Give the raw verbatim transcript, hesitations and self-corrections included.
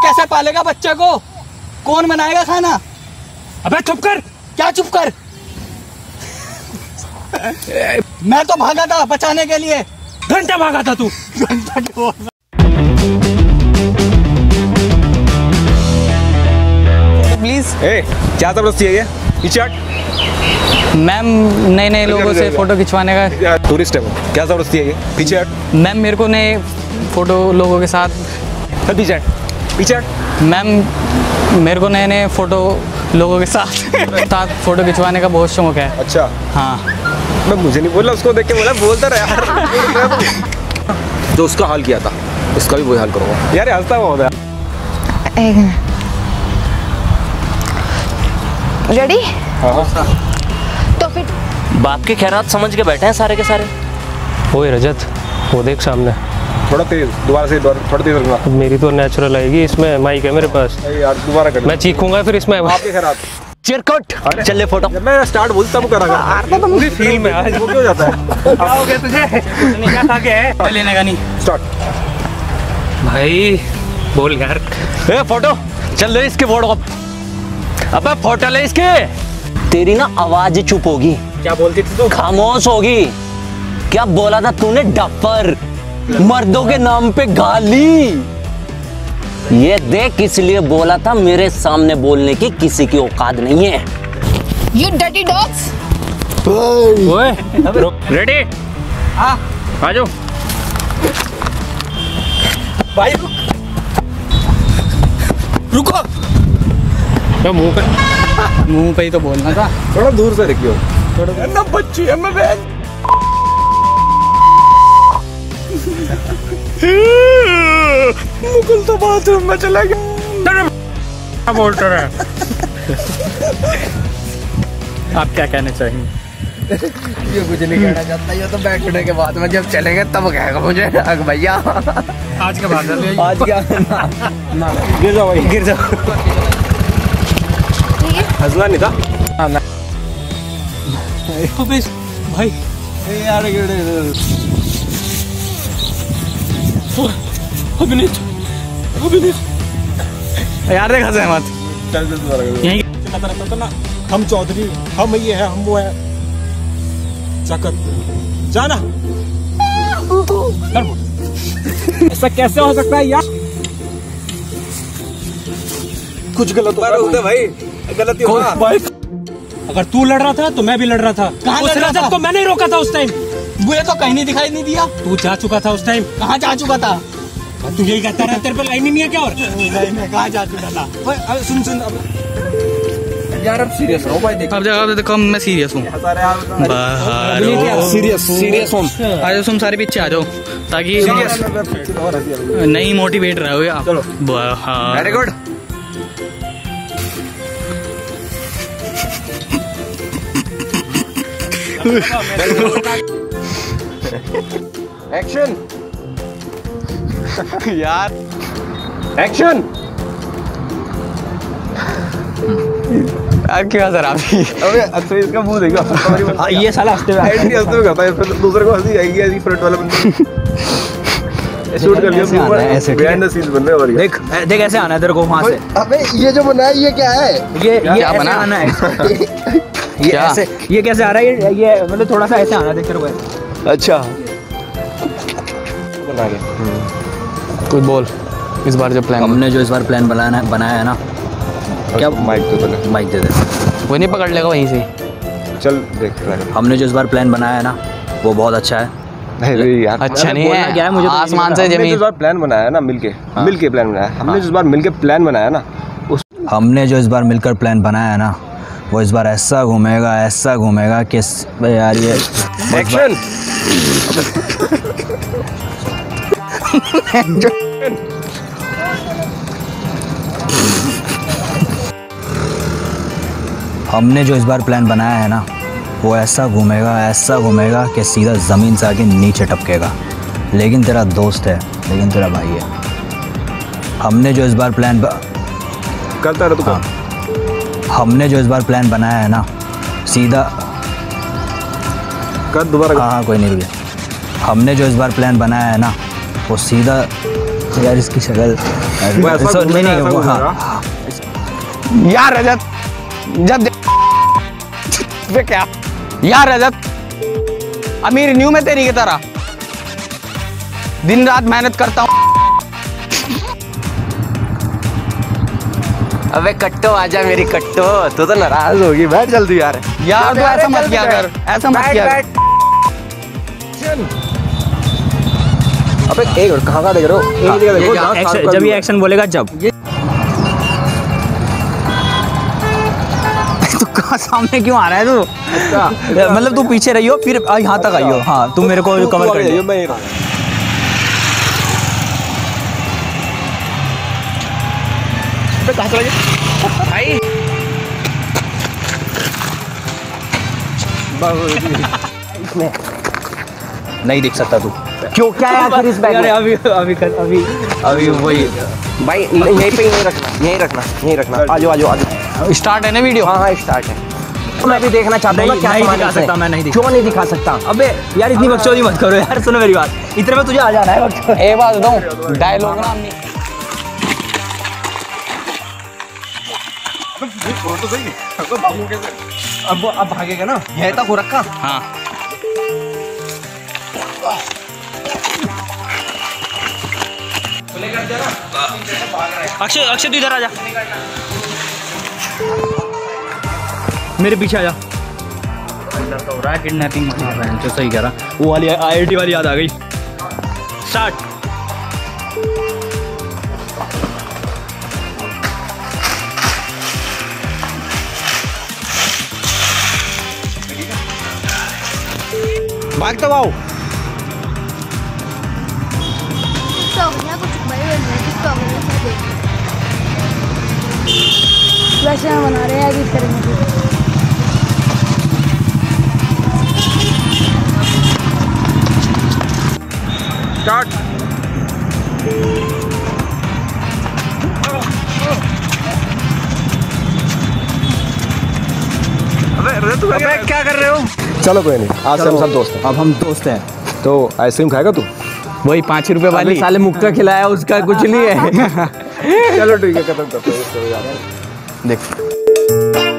कैसे पालेगा बच्चे को? कौन बनाएगा खाना? अबे चुप कर। क्या चुप कर? मैं तो भागा था बचाने के लिए। घंटा भागा था तू। घंटा क्यों? प्लीज। ए, क्या जबरदस्ती है ये? पीछे हट। मैम नए नए लोगों से फोटो खिंचवाने का। टूरिस्ट है वो, क्या जबरदस्ती है ये? पीछे हट। मैम मेरे को नए फोटो लोगों के साथ। चल पीछे हट, पीछे हट। मैम मेरे को नए नए फोटो लोगों के साथ साथ फोटो खिंचवाने का बहुत शौक है। अच्छा हाँ। मैं मुझे नहीं बोला, उसको देख के बोला बोलता रहा यार। जो उसका हाल किया था उसका भी वही हाल करूँगा यार। हंसता हुआ होता है। रेडी? हाँ। तो फिर बाप के खैरात समझ के बैठे हैं सारे के सारे। ओए रजत, वो देख सामने। थोड़ा तेज, दोबारा से थोड़ा तेज रखना। मेरी तो नेचुरल आएगी इसमें, माइक है मेरे पास यार। दोबारा कर, मैं चीखूंगा फिर इसमें। आपके खैरात चिरकुट चल ले फोटो। जब मैं स्टार्ट बोलता हूँ करा कर तो पूरी फील में आज वो क्यों जाता है? क्या हो गया तुझे? क्या खा के है? लेने का नहीं। स्टार्ट। भाई बोल यार। ए फोटो चल ले इसके फोटो। अबे फोटो ले इसके। तेरी ना आवाज ही चुप होगी। क्या बोलती थी तू? खामोश होगी। क्या बोला था तूने? डफर। मर्दों के नाम पे गाली। ये देख इसलिए बोला था, मेरे सामने बोलने की किसी की औकात नहीं है। You dirty dogs! ओए रेडी? हाँ आ जाओ भाई। रुको। क्या मुंह पे मुंह पे ही तो बोलना था। थोड़ा दूर से रखियो। थोड़ा ना बच्ची है मैं बहन। मुकुल तो बाथरूम में चला गया। बोल रहा है। आप क्या कहना चाहेंगे? ये कुछ नहीं कहना चाहता, ये तो बैठने के बाद में जब चलेंगे तब कहेगा मुझे अग भैया आज के बाद आज क्या गिर जाओ भाई, गिर जाओ। हंसना नहीं था। भाई यार अभिनीत अभिनीत यार देख हंसे मत। चल चल दोबारा कर। यहीं चिल्लाता रहता था ना, हम चौधरी, हम ये है, हम वो है। चकर जाना। ऐसा कैसे हो सकता है यार? कुछ गलत हो रहा है भाई, गलती हो रहा है। अगर तू लड़ रहा था तो मैं भी लड़ रहा था। कहाँ उस लड़ रहा रजत था? को मैंने ही रोका था उस टाइम। मुझे तो कहीं नहीं दिखाई नहीं दिया। तू जा चुका था उस टाइम। कहाँ जा चुका था? तू यही कहता रहा, तेरे पे लाइन ही नहीं है क्या? और नहीं मैं कहाँ जा चुका था? ओए, अरे सुन सुन अब यार अब सीरियस रहो भाई। देख अब जगह देखो मैं सीरियस हूँ। सीरियस सीरियस हो। आ जाओ तुम सारे पीछे आ जाओ ताकि नहीं मोटिवेट रहोगे आप। चलो वेरी गुड। एक्शन यार एक्शन। यार क्या सर आप ही? अबे अच्छा इसका मुंह देखो। हाँ, ये साला हंसते हुए साइड नहीं हंसते हुए करता है, फिर दूसरे को हंसी आएगी ऐसी फ्रंट वाला बंदा। शूट कर लिया ऐसे बिहाइंड द सीन्स बन रहे हैं। देख देख ऐसे आना है तेरे को वहां से। अबे ये जो बना है ये क्या है? ये ये क्या ऐसे बना? आना है। ये क्या? ऐसे ये कैसे आ रहा है? ये ये मतलब थोड़ा सा ऐसे आना है, देख तेरे को। अच्छा कोई बोल इस बार जो प्लान हमने जो इस बार प्लान बनाया बनाया है ना, क्या माइक तो पहले माइक दे दे। वो नहीं पकड़ लेगा वहीं से। चल देख रहा है। हमने जो इस बार प्लान बनाया है ना वो बहुत अच्छा है। नहीं यार अच्छा नहीं बोलना क्या है है, मुझे तो नहीं आसमान से हमने जमीन। जिस बार प्लान बनाया है ना मिलके मिलके प्लान बनाया है। हमने जिस बार मिलके प्लान बनाया ना उस हमने जो इस बार मिलकर प्लान बनाया है ना वो इस बार ऐसा घूमेगा ऐसा घूमेगा कि यार ये एक्शन। हमने जो इस बार प्लान बनाया है ना वो ऐसा घूमेगा ऐसा घूमेगा कि सीधा ज़मीन से आके नीचे टपकेगा। लेकिन तेरा दोस्त है, लेकिन तेरा भाई है। हमने जो इस बार प्लान ब... करता रहा तू काम। हमने जो इस बार प्लान बनाया है ना सीधा कर दोबारा कर। हाँ हाँ कोई नहीं रुकिए। हमने जो इस बार प्लान बनाया है ना वो सीधा यार इसकी शक्ल वो ऐसा सो- नहीं नहीं वो घूमेगा। हाँ यार रजत जब वे क्या यार रजत अमीर न्यू में तेरी की तरह दिन रात मेहनत करता हूँ। अबे कट्टो आजा मेरी कट्टो, तू तो नाराज होगी, बैठ जल्दी यार। यार तो ऐसा मत किया कर, ऐसा मत किया कर। अबे एक मिनट कहाँ का देख रहे हो? एक ही जगह देखो जहाँ साफ कर जब ये दिया। एक्शन बोलेगा जब तू कहाँ सामने क्यों आ रहा है तू? मतलब तू पीछे रहियो फिर आ, यहाँ तक आइयो। हाँ तुम मेरे को तू- तू कवर आगे कर जाइयो, दियो। मैं यहीं रहूँगा। अबे कहाँ चला गया भाई? नहीं दिख सकता तू। क्यों क्या है आखिर इस बैग में? अभी अभी अभी अभी वही भाई यहीं पे यहीं रखना, यहीं रखना, यहीं रखना। आजो आजो आजो। स्टार्ट है ना वीडियो? हाँ हाँ स्टार्ट है। तो मैं भी देखना चाहता हूँ ना नहीं, क्या नहीं सामान दिखा है इसमें। सकता, मैं नहीं दिखा- क्यों नहीं दिखा सकता? अबे यार इतनी बकचोदी मत करो यार, सुनो मेरी बात। इतने में तुझे आ जाना है बकचोदी। एक बात बताऊँ, डायलॉग ना हमने अब अब भागेगा ना, यह तक हो रखा। हाँ अक्षय अक्षय तू इधर आ जा, मेरे पीछे आ जा। हो रहा है किडनैपिंग, जो सही कह रहा। वो वाली आई आई टी वाली याद आ गई। स्टार्ट। भागते आओ। वैसे हम बना रहे हैं एडिट करेंगे। स्टार्ट। अबे क्या कर रहे हो? चलो कोई नहीं, आज से हम सब दोस्त हैं। अब हम दोस्त हैं। तो आइसक्रीम खाएगा तू? वही पाँच रुपए वाली। साले मुक्का खिलाया उसका कुछ नहीं है। चलो ठीक है, खत्म करते हैं इसको यार। देख